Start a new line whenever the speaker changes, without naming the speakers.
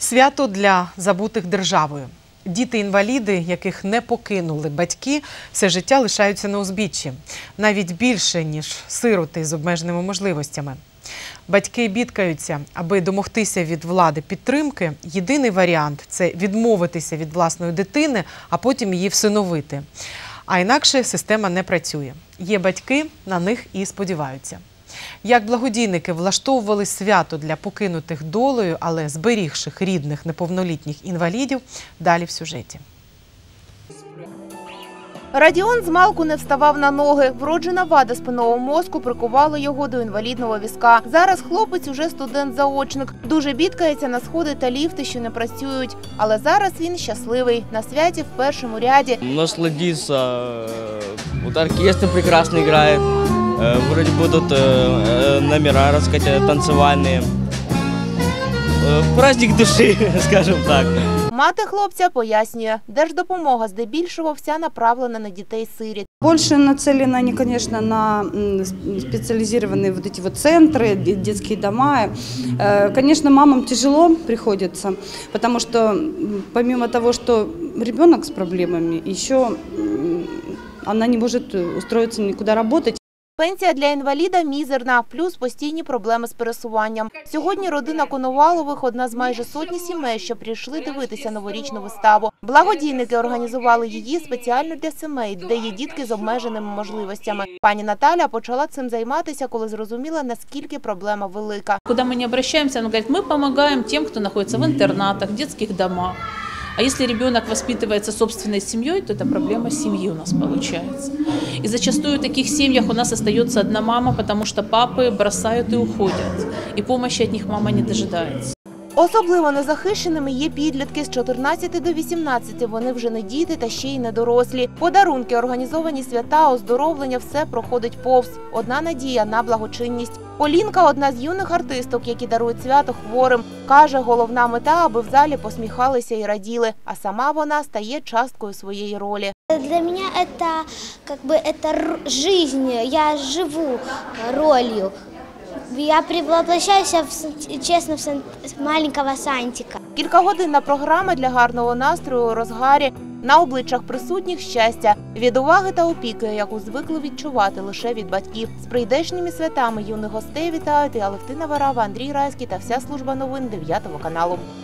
Свято для забутих державою. Діти-інваліди, яких не покинули батьки, все життя лишаються на узбіччі. Навіть більше, ніж сироти з обмеженими можливостями. Батьки бідкаються, аби домогтися від влади підтримки. Єдиний варіант – це відмовитися від власної дитини, а потім її всиновити. А інакше система не працює. Є батьки, на них і сподіваються. Як благодійники влаштовували свято для покинутих долею, але зберігших рідних неповнолітніх інвалідів, далі в сюжеті.
Радіон змалку не вставав на ноги. Вроджена вада спинного мозку прикувала його до інвалідного візка. Зараз хлопець уже студент-заочник. Дуже бідкається на сходи та ліфти, що не працюють. Але зараз він щасливий. На святі в першому ряді.
Насладиться. Вот оркестр прекрасно играет. Вроде будут номера, танцевальные. Праздник души, скажем так.
Мати хлопця пояснює, держдопомога здебільшого вся направлена на дітей-сиріт.
Больше нацелены они, конечно, на специализированные вот эти вот центры, детские дома. Конечно, мамам тяжело приходится, потому что помимо того, что ребенок с проблемами, еще она не может устроиться никуда работать.
Пенсія для інваліда мізерна, плюс постійні проблеми з пересуванням. Сьогодні родина Коновалових – одна з майже сотні сімей, що прийшли дивитися новорічну виставу. Благодійники організували її спеціально для сімей, де є дітки з обмеженими можливостями. Пані Наталя почала цим займатися, коли зрозуміла, наскільки проблема велика.
Куди ми не звертаємося, вона говорить, ми допомагаємо тим, хто знаходиться в інтернатах, в дитячих домах. А если ребенок воспитывается собственной семьей, то это проблема семьи у нас получается. И зачастую в таких семьях у нас остается одна мама, потому что папы бросают и уходят. И помощи от них мама не дожидается.
Особливо незахищеними є підлітки з 14 до 18. Вони вже не діти та ще й не дорослі. Подарунки, організовані свята, оздоровлення – все проходить повз. Одна надія на благочинність. Полінка – одна з юних артисток, які дарують свято хворим. Каже, головна мета, аби в залі посміхалися і раділи. А сама вона стає часткою своєї ролі.
Для меня это жизнь, я живу ролью. Я воплощаюсь честно в маленького Сантика.
Кількагодинна програма для гарного настрою у розгарі. На обличчях присутніх щастя, від уваги та опіки, яку звикли відчувати лише від батьків. З прийдешніми святами юних гостей вітають і Алевтина Варава, Андрій Райський та вся служба новин 9 каналу.